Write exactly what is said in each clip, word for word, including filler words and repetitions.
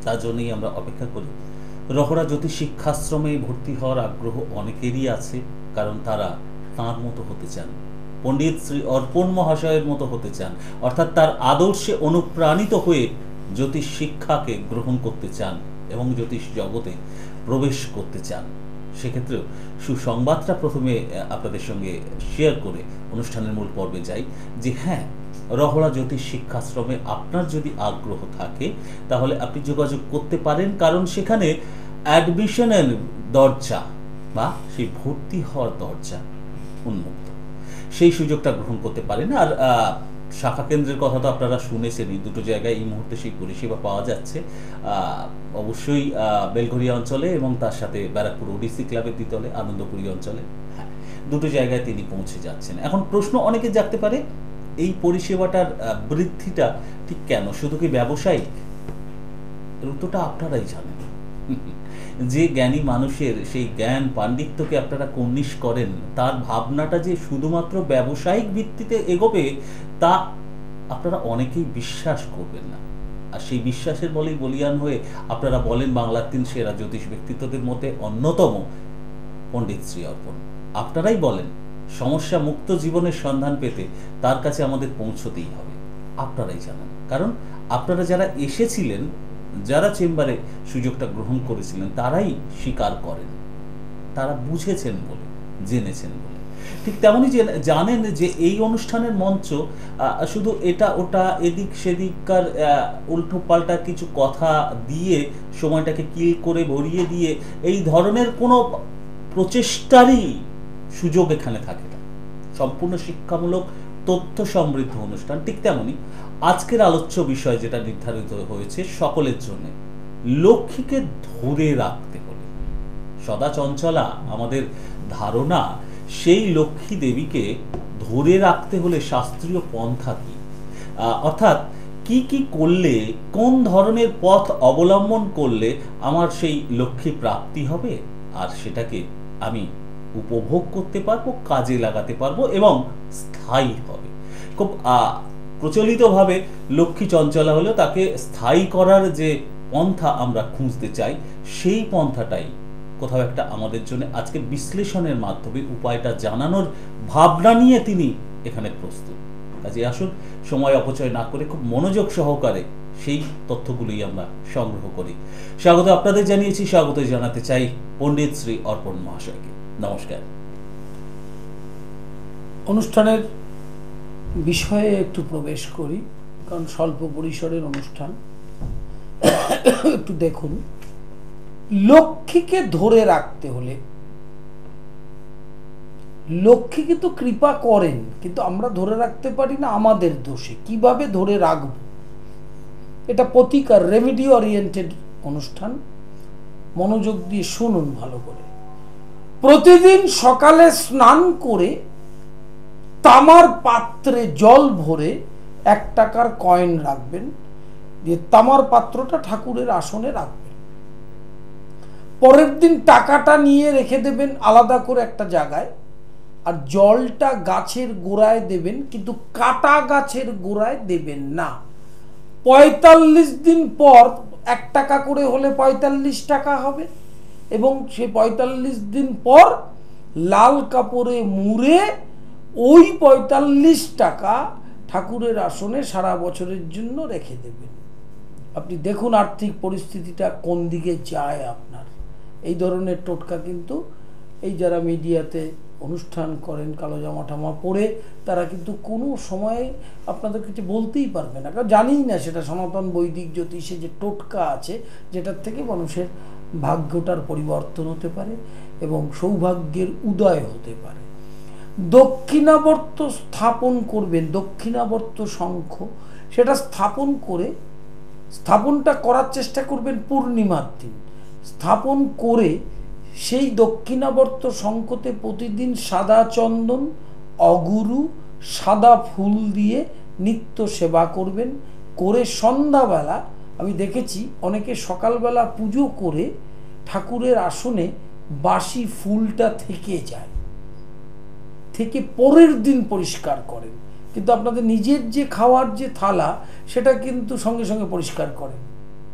তার জন্যই আমরা অপেক্ষা করি। রহরা জ্যোতিষ শিক্ষাশ্রমে ভর্তি হওয়ার আগ্রহ অনেকেরই আছে, কারণ তারা তাঁর মতো হতে চান, পণ্ডিত শ্রী অর্পণ মহাশয়ের মতো হতে চান, অর্থাৎ তার আদর্শে অনুপ্রাণিত হয়ে জ্যোতিষ শিক্ষাকে গ্রহণ করতে চান এবং জ্যোতিষ জগতে প্রবেশ করতে চান। সেক্ষেত্রেও সুসংবাদটা প্রথমে আপনাদের সঙ্গে শেয়ার করে অনুষ্ঠানের মূল পর্বে যাই, যে হ্যাঁ, রহরা জ্যোতিষ শিক্ষাশ্রমে আপনার যদি আগ্রহ থাকে তাহলে আপনি যোগাযোগ করতে পারেন, কারণ সেখানে অ্যাডমিশনের দরজা বা সেই ভর্তি হওয়ার দরজা উন্মুক্ত, সেই সুযোগটা গ্রহণ করতে পারেন। আর শাখা কেন্দ্রের কথা তো আপনারা শুনেছেনই, দুটো জায়গায় এই মুহূর্তে সেই পরিষেবা পাওয়া যাচ্ছে, অবশ্যই বেলঘরিয়া অঞ্চলে এবং তার সাথে ব্যারাকপুর ওডিসি ক্লাবের দ্বিতলে আনন্দপুরী অঞ্চলে, হ্যাঁ, দুটো জায়গায় তিনি পৌঁছে যাচ্ছেন। এখন প্রশ্ন অনেকে জাগতে পারে, এই পরিষেবাটার বৃদ্ধিটা ঠিক কেন, শুধু কি ব্যবসায়িক? উত্তরটা আপনারাই জানেন। যে জ্ঞানী মানুষের সেই জ্ঞান পাণ্ডিত্যকে আপনারা কর্নিশ করেন, তার ভাবনাটা যে শুধুমাত্র ব্যবসায়িক ভিত্তিতে এগোবে তা আপনারা অনেকেই বিশ্বাস করবেন না। আর সেই বিশ্বাসের বলেই বলিয়ান হয়ে আপনারা বলেন বাংলার তিন সেরা জ্যোতিষ ব্যক্তিত্বদের মধ্যে অন্যতম পণ্ডিত শ্রী অর্পণ। আপনারাই বলেন সমস্যা মুক্ত জীবনের সন্ধান পেতে তার কাছে আমাদের পৌঁছতেই হবে। আপনারাই জানেন, কারণ আপনারা যারা এসেছিলেন, যারা চেম্বারে সুযোগটা গ্রহণ করেছিলেন, তারাই স্বীকার করেন, তারা বুঝেছেন বলে, জেনেছেন বলে। ঠিক তেমনই জানেন যে এই অনুষ্ঠানের মঞ্চ শুধু এটা ওটা এদিক সেদিককার উল্টো পাল্টা কিছু কথা দিয়ে সময়টাকে কিল করে ভরিয়ে দিয়ে এই ধরনের কোনো প্রচেষ্টারই সুযোগ এখানে থাকে না। সম্পূর্ণ শিক্ষামূলক তথ্য সমৃদ্ধ অনুষ্ঠান। ঠিক তেমনই আজকের আলোচ্য বিষয় যেটা নির্ধারিত হয়েছে সকলের জন্য, লক্ষ্মীকে ধরে রাখতে হলে, সদা চঞ্চলা আমাদের ধারণা, সেই লক্ষ্মী দেবীকে ধরে রাখতে হলে শাস্ত্রীয় পন্থা কি, অর্থাৎ কি কি করলে, কোন ধরনের পথ অবলম্বন করলে আমার সেই লক্ষ্মী প্রাপ্তি হবে আর সেটাকে আমি উপভোগ করতে পারবো, কাজে লাগাতে পারবো এবং স্থায়ী হবে। খুব প্রচলিতভাবে লক্ষ্মী চঞ্চলা হলেও তাকে স্থায়ী করার যে পন্থা আমরা খুঁজতে চাই, সেই পন্থাটাই কোথাও একটা আমাদের জন্য আজকে বিশ্লেষণের মাধ্যমে উপায়টা জানানোর ভাবনা নিয়ে তিনি এখানে প্রস্তুত। কাজে আসুন, সময় অপচয় না করে খুব মনোযোগ সহকারে সেই তথ্যগুলোই আমরা সংগ্রহ করি। স্বাগত আপনাদের জানিয়েছি, স্বাগত জানাতে চাই পণ্ডিত শ্রী অর্পণ মহাশয়কে। নমস্কার। অনুষ্ঠানের বিষয়ে একটু প্রবেশ করি, কারণ স্বল্প পরিসরের অনুষ্ঠান। একটু দেখুন, লক্ষ্মীকে ধরে রাখতে হলে, লক্ষ্মী কিন্তু কৃপা করেন, কিন্তু আমরা ধরে রাখতে পারি না আমাদের দোষে। কিভাবে ধরে রাখব, এটা প্রতিকার, রেমেডি ওরিয়েন্টেড অনুষ্ঠান। মনোযোগ দিয়ে শুনুন ভালো করে। প্রতিদিন সকালে স্নান করে তামার পাত্রে জল ভরে এক টাকার কয়েন রাখবেন, দিয়ে তামার পাত্রটা ঠাকুরের আসনে রাখবেন। পরের দিন টাকাটা নিয়ে রেখে দেবেন আলাদা করে একটা জায়গায়, আর জলটা গাছের গোড়ায় দেবেন, কিন্তু কাটা গাছের গোড়ায় দেবেন না। পঁয়তাল্লিশ দিন পর এক টাকা করে হলে পঁয়তাল্লিশ টাকা হবে, এবং সে পঁয়তাল্লিশ দিন পর লাল কাপড়ে মুড়ে ওই পঁয়তাল্লিশ টাকা ঠাকুরের আসনে সারা বছরের জন্য রেখে দেবেন। আপনি দেখুন আর্থিক পরিস্থিতিটা কোন দিকে যায় আপনার। এই ধরনের টোটকা কিন্তু এই যারা মিডিয়াতে অনুষ্ঠান করেন কালো জামা টামা পরে, তারা কিন্তু কোনো সময় আপনাদের কাছে বলতেই পারবে না, কারণ জানিই না সেটা সনাতন বৈদিক জ্যোতিষে যে টোটকা আছে, যেটার থেকে মানুষের ভাগ্যটার পরিবর্তন হতে পারে এবং সৌভাগ্যের উদয় হতে পারে। দক্ষিণাবর্ত স্থাপন করবেন, দক্ষিণাবর্ত শঙ্খ, সেটা স্থাপন করে, স্থাপনটা করার চেষ্টা করবেন পূর্ণিমার দিন। স্থাপন করে সেই দক্ষিণাবর্ত শঙ্খতে প্রতিদিন সাদা চন্দন, অগুরু, সাদা ফুল দিয়ে নিত্য সেবা করবেন। করে সন্ধ্যাবেলা, আমি দেখেছি অনেকে সকালবেলা পুজো করে ঠাকুরের আসনে বাসি ফুলটা থেকে যায়, থেকে পরের দিন পরিষ্কার করেন, কিন্তু আপনাদের নিজের যে খাওয়ার যে থালা সেটা কিন্তু সঙ্গে সঙ্গে পরিষ্কার করেন।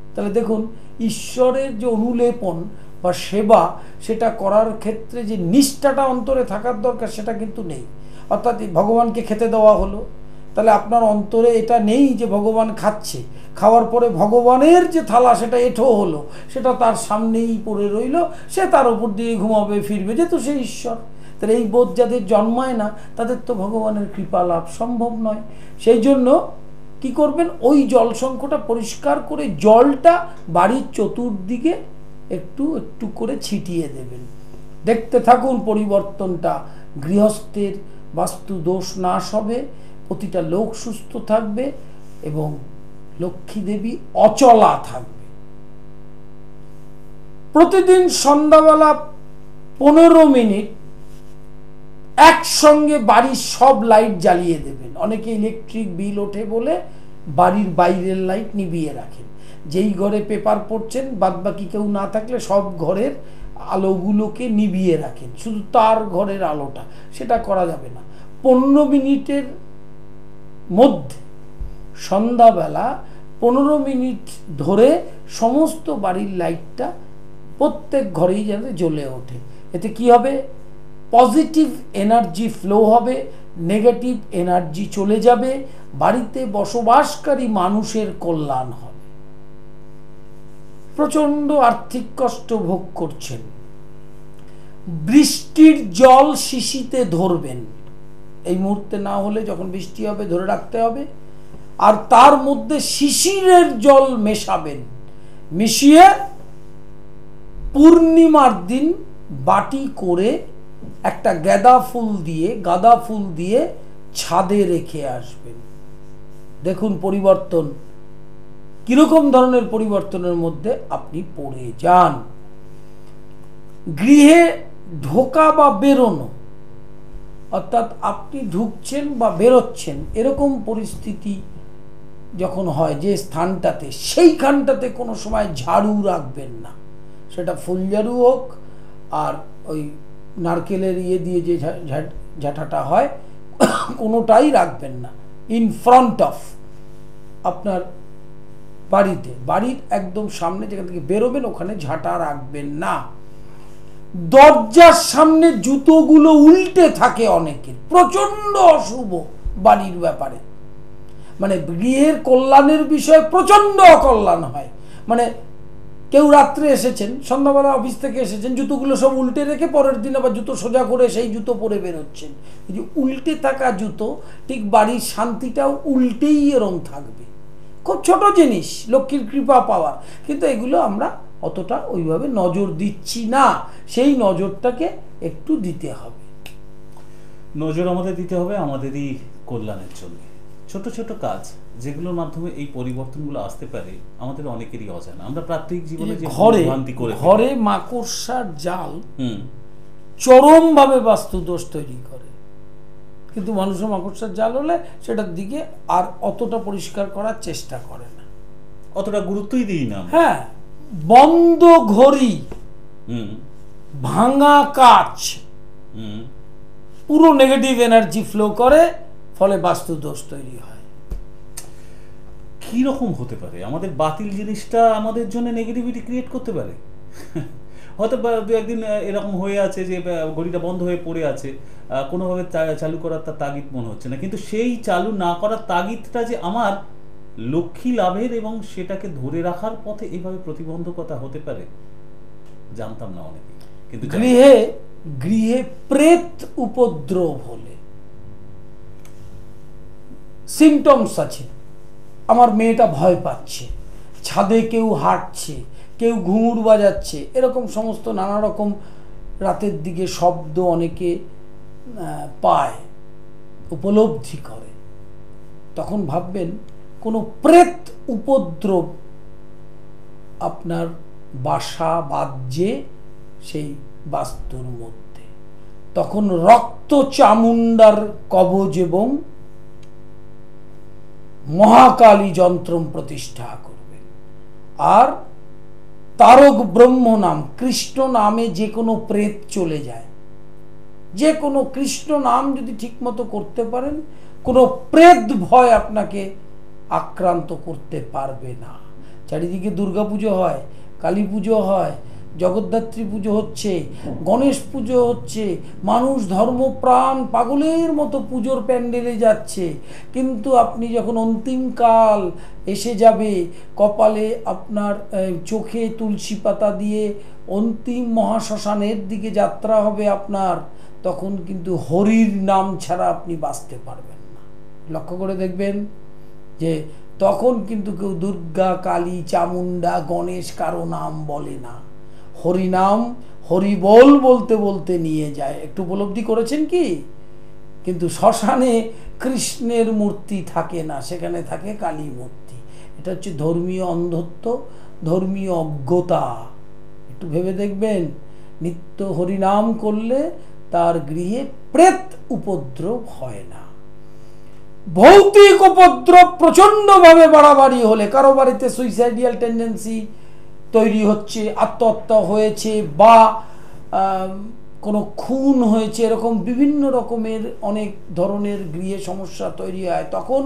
তাহলে দেখুন, ঈশ্বরের যে অনুলেপন বা সেবা, সেটা করার ক্ষেত্রে যে নিষ্ঠাটা অন্তরে থাকার দরকার সেটা কিন্তু নেই। অর্থাৎ ভগবানকে খেতে দেওয়া হলো, তাহলে আপনার অন্তরে এটা নেই যে ভগবান খাচ্ছে, খাওয়ার পরে ভগবানের যে থালা সেটা এঁঠো হলো, সেটা তার সামনেই পড়ে রইল, সে তার উপর দিয়ে ঘুমাবে ফিরবে, যেহেতু সে ঈশ্বর। তাহলে এই বোধ যাদের জন্মায় না, তাদের তো ভগবানের কৃপা লাভ সম্ভব নয়। সেই জন্য কি করবেন, ওই জলসংখ্যটা পরিষ্কার করে জলটা বাড়ির চতুর্দিকে একটু একটু করে ছিটিয়ে দেবেন। দেখতে থাকুন পরিবর্তনটা। গৃহস্থের বাস্তু দোষ নাশ হবে, প্রতিটা লোক সুস্থ থাকবে এবং লক্ষ্মী দেবী অচলা থাকবে। প্রতিদিন সন্ধ্যাবেলা পনেরো মিনিট একসঙ্গে বাড়ির সব লাইট জ্বালিয়ে দেবেন। অনেকে ইলেকট্রিক বিল ওঠে বলে বাড়ির বাইরের লাইট নিভিয়ে রাখেন। যেই ঘরে পেপার পড়ছেন, বাদ বাকি কেউ না থাকলে সব ঘরের আলোগুলোকে নিভিয়ে রাখেন, শুধু তার ঘরের আলোটা। সেটা করা যাবে না। পনেরো মিনিটের মধ্যে সন্ধ্যাবেলা পনেরো মিনিট ধরে সমস্ত বাড়ির লাইটটা প্রত্যেক ঘরেই যেন জ্বলে ওঠে। এতে কি হবে, পজিটিভ এনার্জি ফ্লো হবে, নেগেটিভ এনার্জি চলে যাবে, বাড়িতে বসবাসকারী মানুষের কল্যাণ হবে। প্রচন্ড আর্থিক কষ্ট ভোগ করছেন, বৃষ্টির জল শিশিতে ধরবেন। এই মুহূর্তে না হলে যখন বৃষ্টি হবে ধরে রাখতে হবে, আর তার মধ্যে শিশিরের জল মেশাবেন। মিশিয়ে পূর্ণিমার দিন বাটি করে একটা গাঁদা ফুল দিয়ে গাঁদা ফুল দিয়ে ছাদে রেখে আসবেন। দেখুন পরিবর্তন, কিরকম ধরনের পরিবর্তনের মধ্যে আপনি পড়ে যান। গৃহে ঢোকা বা বেরোনো, অর্থাৎ আপনি ঢুকছেন বা বেরোচ্ছেন, এরকম পরিস্থিতি যখন হয় যে স্থানটাতে, সেইখানটাতে কোনো সময় ঝাড়ু রাখবেন না। সেটা ফুল ঝাড়ু হোক আর ওই নারকেলের ইয়ে দিয়ে যে ঝাঁটাটা হয়, কোনোটাই রাখবেন না ইন ফ্রন্ট অফ আপনার বাড়িতে। বাড়ির একদম সামনে যেখান থেকে বেরোবেন ওখানে ঝাঁটা রাখবেন না। দরজার সামনে জুতোগুলো উল্টে থাকে অনেকের, প্রচন্ড অশুভ বাড়ির ব্যাপারে। মানে গৃহের কল্যাণের বিষয়ে প্রচন্ড অকল্যাণ হয়। মানে কেউ রাত্রে এসেছেন, সন্ধ্যাবেলা অফিস থেকে এসেছেন, জুতোগুলো সব উল্টে রেখে পরের দিন আবার জুতো সোজা করে সেই জুতো পরে বেরোচ্ছেন। এই যে উল্টে থাকা জুতো, ঠিক বাড়ির শান্তিটাও উল্টেই এরম থাকবে। খুব ছোট জিনিস, লক্ষ্মীর কৃপা পাওয়ার, কিন্তু এগুলো আমরা অতটা ওইভাবে নজর দিচ্ছি না। সেই নজরটাকে একটু দিতে হবে। নজর আমাদের দিতে হবে আমাদেরই কল্যাণের জন্য। ছোট ছোট কাজ যেগুলোর মাধ্যমে এই পরিবর্তনগুলো আসতে পারে আমাদের অনেকেরই অজানা। আমরা প্রাত্যহিক জীবনে যে ঘরে ভ্রান্তি করে ঘরে মাকড়সার জাল চরম ভাবে বাস্তু দোষ তৈরি করে, কিন্তু মানুষের মাকড়সার জাল হলে সেটার দিকে আর অতটা পরিষ্কার করার চেষ্টা করে না, অতটা গুরুত্বই দিই না। হ্যাঁ, বন্ধ ঘড়ি, ভাঙা কাচ পুরো নেগেটিভ এনার্জি ফ্লো করে, ফলে বাস্তু দোষ তৈরি হয়। কি রকম হতে পারে আমাদের বাতিল জিনিসটা আমাদের জন্য নেগেটিভিটি ক্রিয়েট করতে পারে? হয়তো দু একদিন এরকম হয়ে আছে যে ঘড়িটা বন্ধ হয়ে পড়ে আছে, কোনোভাবে চালু করার তার তাগিদ মনে হচ্ছে না, কিন্তু সেই চালু না করার তাগিদটা যে আমার লক্ষ্মী লাভের এবং সেটাকে ধরে রাখার পথে এইভাবে প্রতিবন্ধকতা হতে পারে জানতাম না অনেকে। কিন্তু গৃহে গৃহে প্রেত উপদ্রব হলে সিমটমস আছে। আমার মেয়েটা ভয় পাচ্ছে, ছাদে কেউ হাঁটছে, কেউ ঘুঙুর বাজাচ্ছে, এরকম সমস্ত নানা রকম রাতের দিকে শব্দ অনেকে পায়, উপলব্ধি করে। তখন ভাববেন কোনো প্রেত উপদ্রব আপনার বাসা বাজছে সেই বাস্তুর মধ্যে। তখন রক্ত চামুন্ডার কবচ এবং মহাকালী যন্ত্রম প্রতিষ্ঠা করবেন। আর তারক ব্রহ্ম নাম, কৃষ্ণ নামে যে কোনো প্রেত চলে যায়। যে কোনো কৃষ্ণ নাম যদি ঠিক মতো করতে পারেন, কোনো প্রেত ভয় আপনাকে আক্রান্ত করতে পারবে না। চারিদিকে দুর্গা পুজো হয়, কালী পুজো হয়, জগদ্ধাত্রী পুজো হচ্ছে, গণেশ পুজো হচ্ছে, মানুষ ধর্মপ্রাণ পাগলের মতো পুজোর প্যান্ডেলে যাচ্ছে। কিন্তু আপনি যখন অন্তিমকাল এসে যাবে, কপালে আপনার চোখে তুলসী পাতা দিয়ে অন্তিম মহাশ্মশানের দিকে যাত্রা হবে আপনার, তখন কিন্তু হরির নাম ছাড়া আপনি বাঁচতে পারবেন না। লক্ষ্য করে দেখবেন যে তখন কিন্তু কেউ দুর্গা, কালী, চামুন্ডা, গণেশ কারো নাম বলে না, হরিনাম হরি বল বলতে বলতে নিয়ে যায়। একটু উপলব্ধি করেছেন কি? কিন্তু শ্মশানে কৃষ্ণের মূর্তি থাকে না, সেখানে থাকে কালী মূর্তি। এটা হচ্ছে ধর্মীয় অন্ধত্ব, ধর্মীয় অজ্ঞতা। একটু ভেবে দেখবেন, নিত্য হরিনাম করলে তার গৃহে প্রেত উপদ্রব হয় না। ভৌতিক উপদ্রব প্রচণ্ডভাবে বাড়াবাড়ি হলে, কারো বাড়িতে সুইসাইডিয়াল টেন্ডেন্সি তৈরি হচ্ছে, আত্মহত্যা হয়েছে বা কোনো খুন হয়েছে, এরকম বিভিন্ন রকমের অনেক ধরনের গৃহে সমস্যা তৈরি হয়, তখন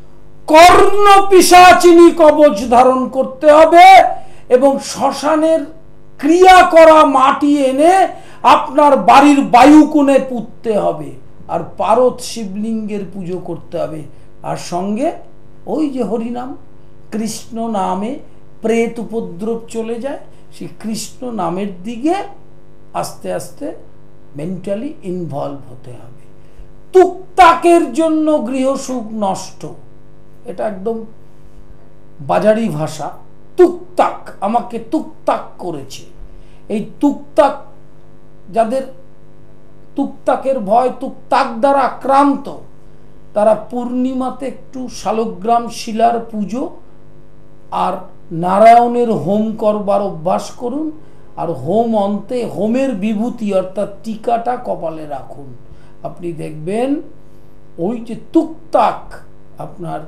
কর্ণ পিশাচিনী কবচ ধারণ করতে হবে এবং শ্মশানের ক্রিয়া করা মাটি এনে আপনার বাড়ির বায়ুকোণে পুঁততে হবে, আর পারদ শিবলিঙ্গের পুজো করতে হবে, আর সঙ্গে ওই যে হরিনাম, কৃষ্ণ নামে প্রেত উপদ্রব চলে যায়, সেই কৃষ্ণ নামের দিকে আস্তে আস্তে মেন্টালি ইনভলভ হতে হবে। তুকতাকের জন্য গৃহসুখ নষ্ট, এটা একদম বাজারি ভাষা। তুকতাক, আমাকে তুকতাক করেছে। এই তুকতাক, যাদের তুকতাকের ভয়, তুকতাক দ্বারা আক্রান্ত, তারা পূর্ণিমাতে একটু শালগ্রাম শিলার পুজো আর নারায়ণের হোম করবার অভ্যাস করুন, আর হোম অন্তে হোমের বিভূতি অর্থাৎ টিকাটা কপালে রাখুন। আপনি দেখবেন ওই যে তুকতাক আপনার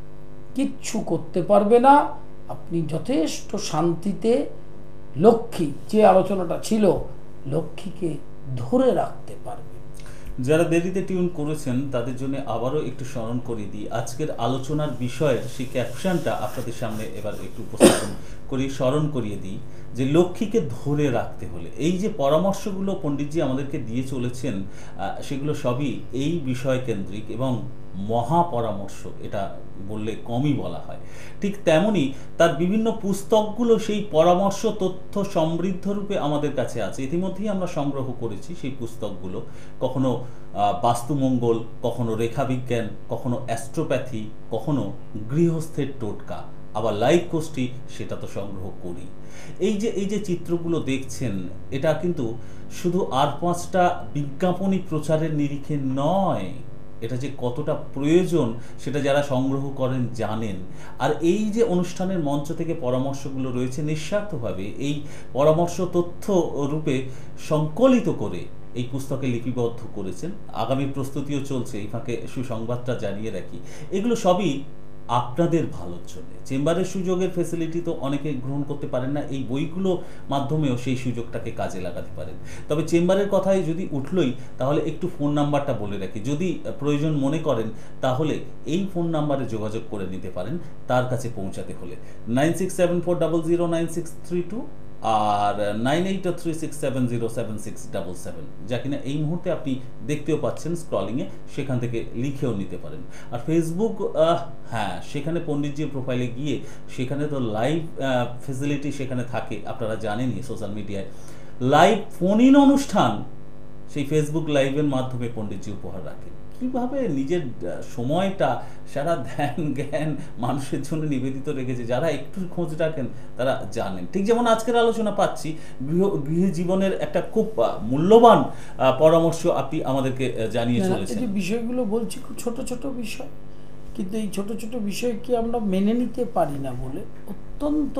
কিচ্ছু করতে পারবে না। আপনি যথেষ্ট শান্তিতে লক্ষ্মী, যে আলোচনাটা ছিল, লক্ষ্মীকে ধরে রাখতে পারবেন। যারা দেরিতে টিউন করেছেন তাদের জন্য আবারও একটু স্মরণ করিয়ে দিই, আজকের আলোচনার বিষয়ের সেই ক্যাপশনটা আপনাদের সামনে এবার একটু উপস্থাপন করি, স্মরণ করিয়ে দিই যে লক্ষ্মীকে ধরে রাখতে হলে এই যে পরামর্শগুলো পণ্ডিতজি আমাদেরকে দিয়ে চলেছেন, সেগুলো সবই এই বিষয় কেন্দ্রিক এবং মহা পরামর্শ, এটা বললে কমই বলা হয়। ঠিক তেমনি তার বিভিন্ন পুস্তকগুলো সেই পরামর্শ তথ্য সমৃদ্ধ রূপে আমাদের কাছে আছে, ইতিমধ্যেই আমরা সংগ্রহ করেছি সেই পুস্তকগুলো। কখনো বাস্তুমঙ্গল, কখনো রেখাবিজ্ঞান, কখনো অ্যাস্ট্রোপ্যাথি, কখনো গৃহস্থের টোটকা, আবার লাইভ কোর্সটি সেটা তো সংগ্রহ করি। এই যে এই যে চিত্রগুলো দেখছেন, এটা কিন্তু শুধু আর পাঁচটা বিজ্ঞাপনী প্রচারের নিরিখে নয়, এটা যে কতটা প্রয়োজন সেটা যারা সংগ্রহ করেন জানেন। আর এই যে অনুষ্ঠানের মঞ্চ থেকে পরামর্শগুলো রয়েছে, নিঃস্বার্থভাবে এই পরামর্শ তথ্য রূপে সংকলিত করে এই পুস্তকে লিপিবদ্ধ করেছেন। আগামী প্রস্তুতিও চলছে, এই ফাঁকে সুসংবাদটা জানিয়ে রাখি, এগুলো সবই আপনাদের ভালোর জন্য। চেম্বারের সুযোগের ফেসিলিটি তো অনেকে গ্রহণ করতে পারেন না, এই বইগুলো মাধ্যমেও সেই সুযোগটাকে কাজে লাগাতে পারেন। তবে চেম্বারের কথায় যদি উঠলই, তাহলে একটু ফোন নাম্বারটা বলে রাখি, যদি প্রয়োজন মনে করেন তাহলে এই ফোন নাম্বারে যোগাযোগ করে নিতে পারেন তার কাছে পৌঁছাতে হলে। Nine six seven four double zero nine six three two আর nine eight three six seven zero seven six double seven, যা কিনা এই মুহূর্তে আপনি দেখতেও পাচ্ছেন স্ক্রলিংয়ে, সেখান থেকে লিখেও নিতে পারেন। আর ফেসবুক, হ্যাঁ, সেখানে পণ্ডিতজির প্রোফাইলে গিয়ে সেখানে তো লাইভ ফেসিলিটি সেখানে থাকে, আপনারা জানেনই। সোশ্যাল মিডিয়ায় লাইভ ফোন ইন অনুষ্ঠান সেই ফেসবুক লাইভের মাধ্যমে পণ্ডিতজি উপহার রাখেন। কীভাবে নিজের সময়টা সারা ধ্যান জ্ঞান মানুষের জন্য নিবেদিত রেখেছে, যারা একটু খোঁজ রাখেন তারা জানেন। ঠিক যেমন আজকের আলোচনা পাচ্ছি, গৃহ গৃহ জীবনের একটা খুব মূল্যবান পরামর্শ আপনি আমাদেরকে জানিয়ে চলেছেন। এই বিষয়গুলো বলছি খুব ছোট ছোট বিষয়, কিন্তু এই ছোট ছোট বিষয়কে আমরা মেনে নিতে পারি না বলে অত্যন্ত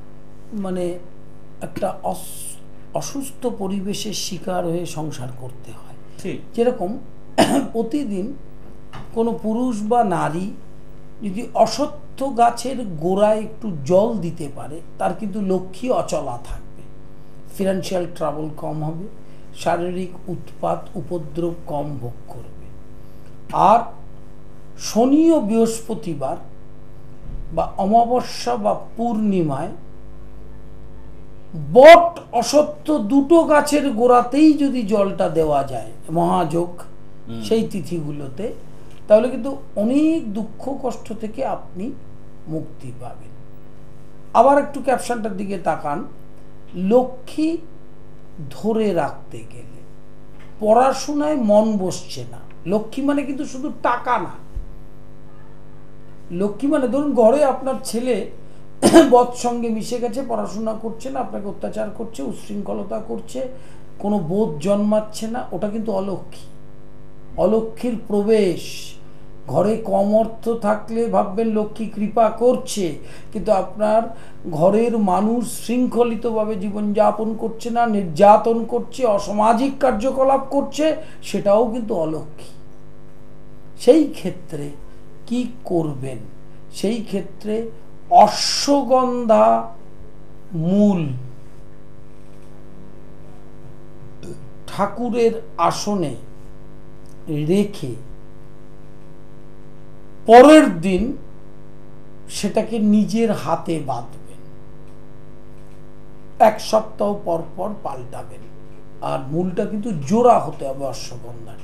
মানে একটা অসুস্থ পরিবেশের শিকার হয়ে সংসার করতে হয়। যেরকম প্রতিদিন কোনো পুরুষ বা নারী যদি অশ্বত্থ গাছের গোড়ায় একটু জল দিতে পারে, তার কিন্তু লক্ষ্মী অচলা থাকবে, ফিনান্সিয়াল ট্রাবল কম হবে, শারীরিক উৎপাত উপদ্রব কম ভোগ করবে। আর শনি ও বৃহস্পতিবার বা অমাবস্যা বা পূর্ণিমায় বট অসত্য দুটো গাছের গোড়াতেই যদি জলটা দেওয়া যায় মহাযোগ সেই তিথিগুলোতে, তাহলে কিন্তু অনেক দুঃখ কষ্ট থেকে আপনি মুক্তি পাবেন। আবার একটু ক্যাপশনটার দিকে তাকান, লক্ষ্মী ধরে রাখতে গেলে পড়াশোনায় মন বসছে না। লক্ষ্মী মানে কিন্তু শুধু টাকা না, লক্ষ্মী মানে ধরুন ঘরে আপনার ছেলে বদ সঙ্গে মিশে গেছে, পড়াশোনা করছে না, আপনাকে অত্যাচার করছে, উচ্ছৃঙ্খলতা করছে, কোনো বোধ জন্মাচ্ছে না, ওটা কিন্তু অলক্ষ্মী। অলক্ষ্মীর প্রবেশ ঘরে কম অর্থ থাকলে ভাববেন লক্ষ্মী কৃপা করছে, কিন্তু আপনার ঘরের মানুষ শৃঙ্খলিতভাবে জীবনযাপন করছে না, নির্যাতন করছে, অসামাজিক কার্যকলাপ করছে, সেটাও কিন্তু অলক্ষ্মী। সেই ক্ষেত্রে কি করবেন? সেই ক্ষেত্রে অশ্বগন্ধা মূল ঠাকুরের আসনে রেখে পরের দিন সেটাকে নিজের হাতে বাঁধবেন, এক সপ্তাহ পর পর পাল্টাবেন, আর মূলটা কিন্তু জোড়া হতে হবে অশ্বগন্ধাটা।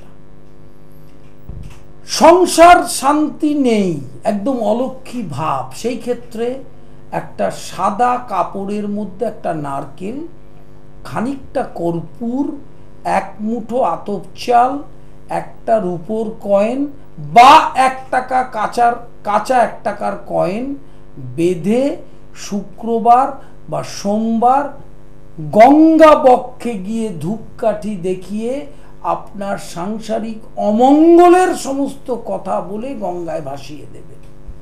সংসার শান্তি নেই, একদম অলক্ষ্মী ভাব, সেই ক্ষেত্রে একটা সাদা কাপড়ের মধ্যে একটা নারকেল, খানিকটা কর্পূর, এক মুঠো আতপ চাল, একটা রূপোর কয়েন বা এক টাকা কাঁচার কাঁচা এক টাকার কয়েন বেঁধে শুক্রবার বা সোমবার গঙ্গা বক্ষে গিয়ে ধূপকাঠি দেখিয়ে আপনার সাংসারিক অমঙ্গলের সমস্ত কথা বলে গঙ্গায় ভাসিয়ে দেবেন।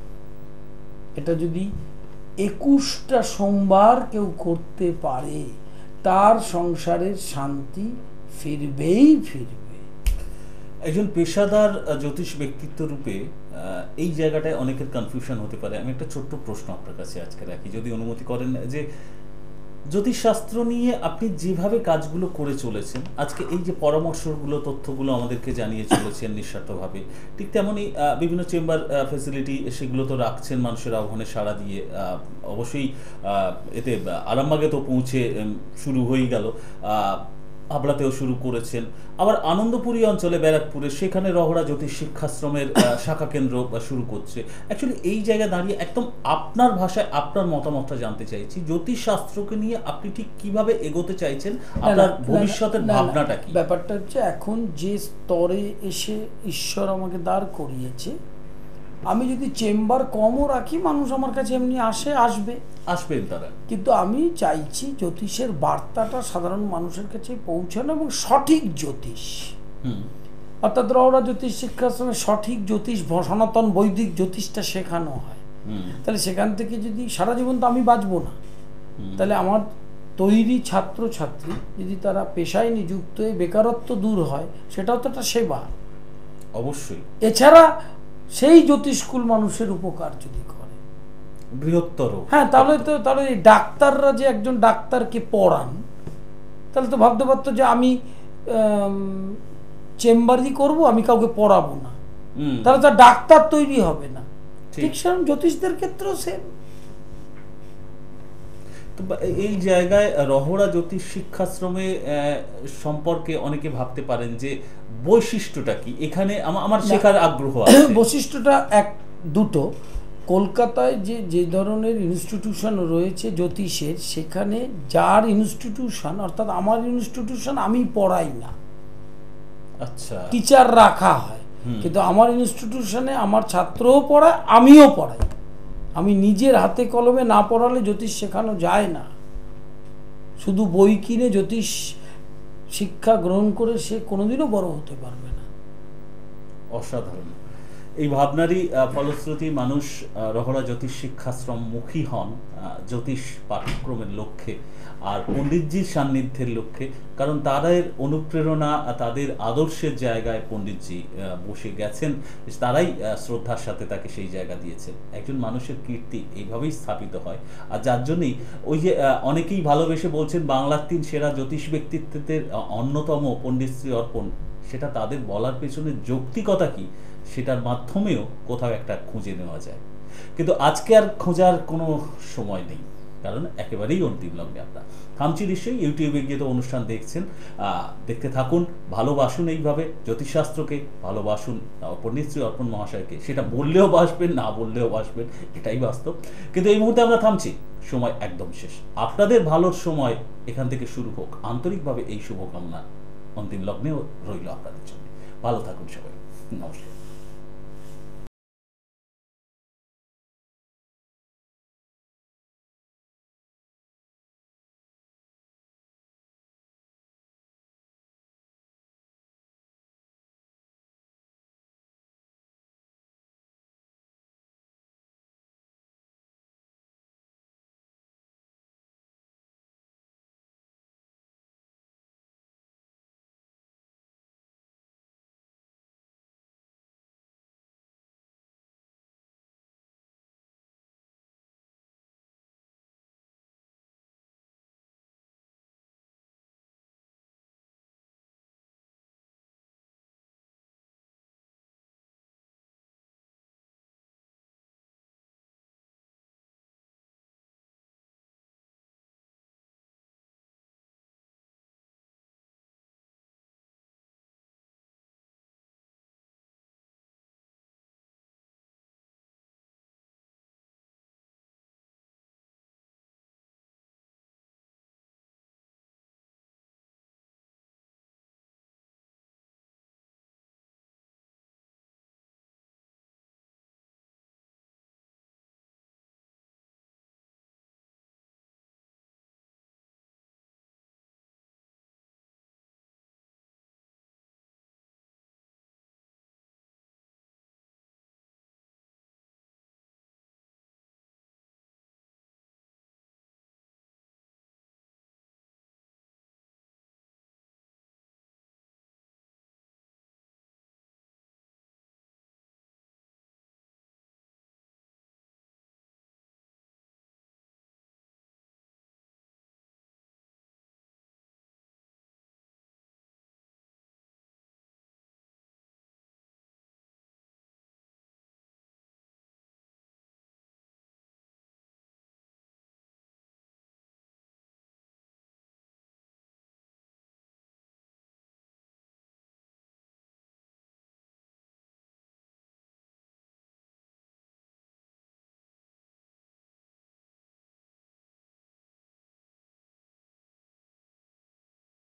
এটা যদি একুশটা সোমবার কেউ করতে পারে, তার সংসারের শান্তি ফিরবেই ফিরবে। একজন পেশাদার জ্যোতিষ ব্যক্তিত্ব রূপে এই জায়গাটায় অনেকের কনফিউশন হতে পারে। আমি একটা ছোট্ট প্রশ্ন আপনার কাছে আজকে রাখি, যদি অনুমতি করেন, যে জ্যোতিষশাস্ত্র নিয়ে আপনি যেভাবে কাজগুলো করে চলেছেন, আজকে এই যে পরামর্শগুলো, তথ্যগুলো আমাদেরকে জানিয়ে চলেছেন নিঃস্বার্থভাবে, ঠিক তেমনই বিভিন্ন চেম্বার ফ্যাসিলিটি সেগুলো তো রাখছেন মানুষের আহ্বানে সাড়া দিয়ে। অবশ্যই এতে আরামবাগে তো পৌঁছে শুরু হয়ে গেল, হাবড়াতেও শুরু করেছেন, আবার আনন্দপুরী অঞ্চলে ব্যারাকপুরে সেখানে রহরা জ্যোতিষ শিক্ষাশ্রমের শাখা কেন্দ্র শুরু করছে। অ্যাকচুয়ালি এই জায়গায় দাঁড়িয়ে একদম আপনার ভাষায় আপনার মতামতটা জানতে চাইছি, জ্যোতিষ শাস্ত্রকে নিয়ে আপনি ঠিক কিভাবে এগোতে চাইছেন, আপনার ভবিষ্যতের ভাবনাটা কি? ব্যাপারটা হচ্ছে, এখন যে স্তরে এসে ঈশ্বর আমাকে দাঁড় করিয়েছে, আমি যদি চেম্বার কমও রাখি, মানুষ আমার কাছে এমনি আসে, আসবে আসবেন তারা, কিন্তু আমি চাইছি জ্যোতিষের বার্তাটা সাধারণ মানুষের কাছে পৌঁছানো এবং সঠিক জ্যোতিষ, অর্থাৎ রহরা জ্যোতিষ শিক্ষাশ্রমে সঠিক জ্যোতিষ, সনাতন বৈদিক জ্যোতিষটা শেখানো হয়। তাহলে সেখান থেকে যদি সারা জীবন তো আমি বাঁচবো না, তাহলে আমার তৈরি ছাত্র ছাত্রী যদি তারা পেশায় নিযুক্ত হয়ে বেকারত্ব দূর হয়, সেটাও তো একটা সেবা অবশ্যই। এছাড়া সেই জ্যোতিষ স্কুল মানুষের উপকার যদি করে বৃহত্তর, হ্যাঁ, তাহলে তো তাহলে ডাক্তাররা যে একজন ডাক্তারকে পড়ান, তাহলে তো ভাবতে পারতো যে আমি চেম্বারই করব, আমি কাউকে পড়াবো না, তাহলে তো ডাক্তার তৈরি হবে না। ঠিক সেরকম জ্যোতিষদের ক্ষেত্রেও সেম। তো এই জায়গায় রহরা জ্যোতিষ শিক্ষাশ্রমে সম্পর্কে অনেকে ভাবতে পারেন যে বৈশিষ্ট্যটা কি, এখানে আমার শেখার আগ্রহ আছে। বৈশিষ্ট্যটা এক দুটো, কলকাতায় যে যে ধরনের ইনস্টিটিউশন রয়েছে জ্যোতিষের, সেখানে যার ইনস্টিটিউশন, অর্থাৎ আমার ইনস্টিটিউশন, আমি পড়াই না, আচ্ছা, টিচার রাখা হয়, কিন্তু আমার ইনস্টিটিউশনে আমার ছাত্রও পড়ায়, আমিও পড়াই। আমি নিজের হাতে কলমে না পড়ালে জ্যোতিষ শেখানো যায় না। শুধু বই কিনে জ্যোতিষ শিক্ষা গ্রহণ করে সে কোনোদিনও বড় হতে পারবে না। অসাধারণ। এই ভাবনারই ফলশ্রুতি মানুষ রহরা জ্যোতিষ শিক্ষাশ্রম মুখী হন জ্যোতিষ পাঠ্যক্রমের লক্ষ্যে আর পণ্ডিতজির সান্নিধ্যের লক্ষ্যে, কারণ তাদের অনুপ্রেরণা, তাদের আদর্শের জায়গায় পণ্ডিতজি বসে গেছেন, তারাই শ্রদ্ধার সাথে তাকে সেই জায়গা দিয়েছেন। একজন মানুষের কীর্তি এইভাবেই স্থাপিত হয়, আর যার জন্যই ওই যে অনেকেই ভালোবেসে বলছেন বাংলার তিন সেরা জ্যোতিষ ব্যক্তিত্বের অন্যতম পণ্ডিত শ্রী অর্পণ, সেটা তাদের বলার পেছনে যৌক্তিকতা কি সেটার মাধ্যমেও কোথাও একটা খুঁজে নেওয়া যায়। কিন্তু আজকে আর খোঁজার কোনো সময় নেই, কারণ একেবারেই অন্তিম লগ্নে আমরা থামছি। নিশ্চয়ই ইউটিউবে গিয়ে তো অনুষ্ঠান দেখছেন, দেখতে থাকুন, ভালোবাসুন, এইভাবে জ্যোতিষশাস্ত্রকে ভালোবাসুন, পণ্ডিত শ্রী অর্পণ মহাশয়কে। সেটা বললেও বাসবেন, না বললেও বাসবেন, এটাই বাস্তব। কিন্তু এই মুহূর্তে আমরা থামছি, সময় একদম শেষ। আপনাদের ভালোর সময় এখান থেকে শুরু হোক, আন্তরিকভাবে এই শুভকামনা অন্তিম লগ্নেও রইল আপনাদের জন্য। ভালো থাকুন সবাই, নমস্কার।